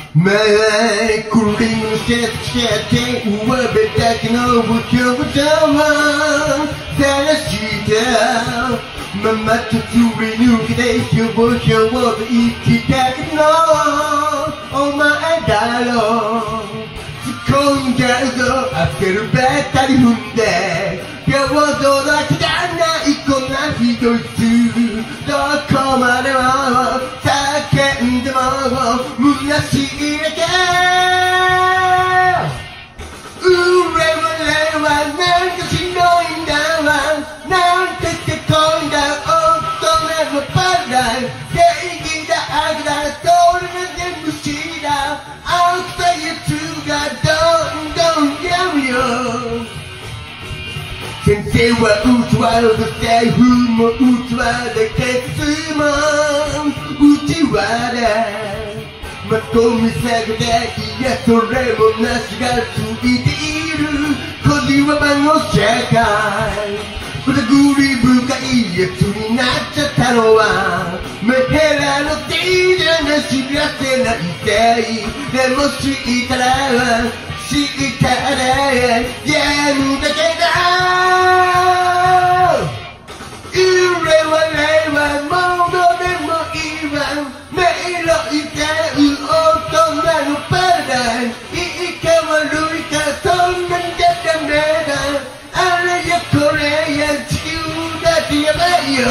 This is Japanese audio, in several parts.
まあクリームのせつけて上辺だけの表情を晒したままとすり抜けてひょぼひょぼと生きたけどお前だろう突っ込んじゃうぞアクセルべったり踏んで平等だけじゃないこんなひどいつどこまでも叫んでも虚しいだけ俺はなんかしんどいんだわなんてせこいんだ大人のパラダイス正義だ悪だそれが全部死だ青臭いやつがどんどんやるよ先生は器を出して風も器で鉄も器でマスコミ下げていやそれもなしがついている小じわばの社会疑り深いやつになっちゃったのはメヘラのせいじゃな知らせないせいでも知ったら知ったらやるだけだ俺はもうどうでもいいわ迷路いてう大人のパラダイスいいか悪いかそんなんじゃダメだあれやこれや地球だってやばいよ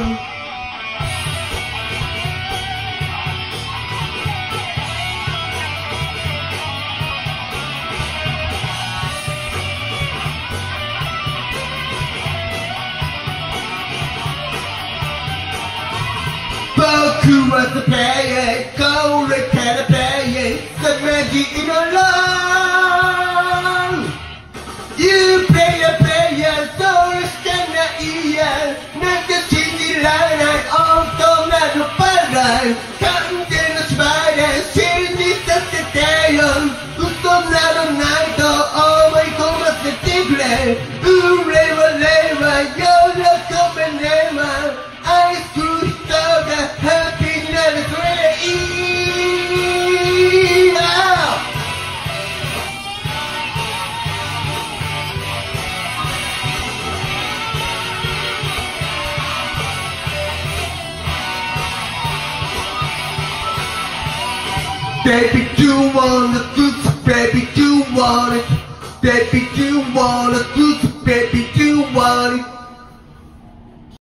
僕はスペインこれからペインサメジのローン You play a player それしかないやなんか信じられない大人のパラダイス完全な芝居で信じさせてよ嘘などないと思い込ませてくれ俺は喜べねえわ愛する人がハッピーになるそれでいいな Baby do you wanna do some baby do you want it Baby do you wanna do some baby do you want it